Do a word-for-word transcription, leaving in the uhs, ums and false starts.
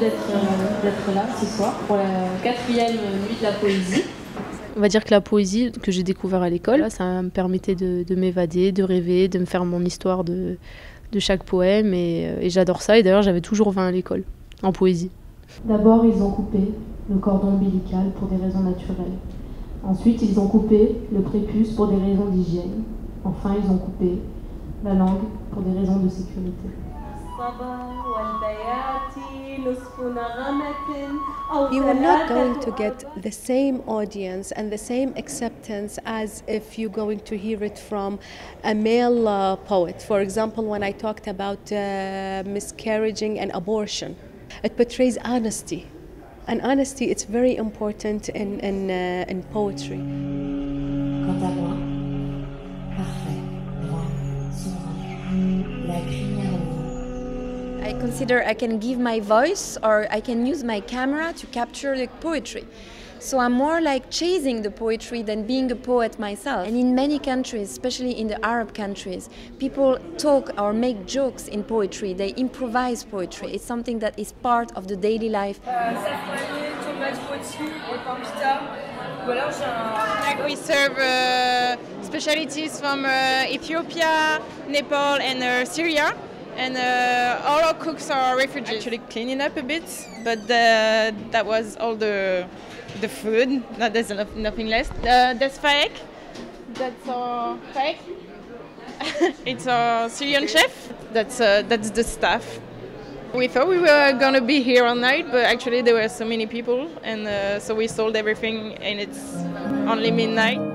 d'être euh, d'être là ce soir pour la quatrième nuit de la poésie. On va dire que la poésie que j'ai découvert à l'école, ça me permettait de, de m'évader, de rêver, de me faire mon histoire de, de chaque poème et, et j'adore ça. Et d'ailleurs, j'avais toujours vingt à l'école, en poésie. D'abord, ils ont coupé le cordon ombilical pour des raisons naturelles. Ensuite, ils ont coupé le prépuce pour des raisons d'hygiène. Enfin, ils ont coupé la langue pour des raisons de sécurité. You are not going to get the same audience and the same acceptance as if you're going to hear it from a male uh, poet. For example, when I talked about uh, miscarrying and abortion, it portrays honesty. And honesty, it's very important in, in, uh, in poetry. Quant à moi, parfait, roi, souverain, la lumière au vent. I consider I can give my voice or I can use my camera to capture the poetry. So I'm more like chasing the poetry than being a poet myself. And in many countries, especially in the Arab countries, people talk or make jokes in poetry. They improvise poetry. It's something that is part of the daily life. We serve uh, specialties from uh, Ethiopia, Nepal and uh, Syria. And uh, all our cooks are refugees. Actually cleaning up a bit, but the, that was all the the food. No, there's enough, nothing less. Uh, that's faek. That's our faek. It's our Syrian chef. That's uh, that's the staff. We thought we were gonna be here all night, but actually there were so many people, and uh, so we sold everything, and it's only midnight.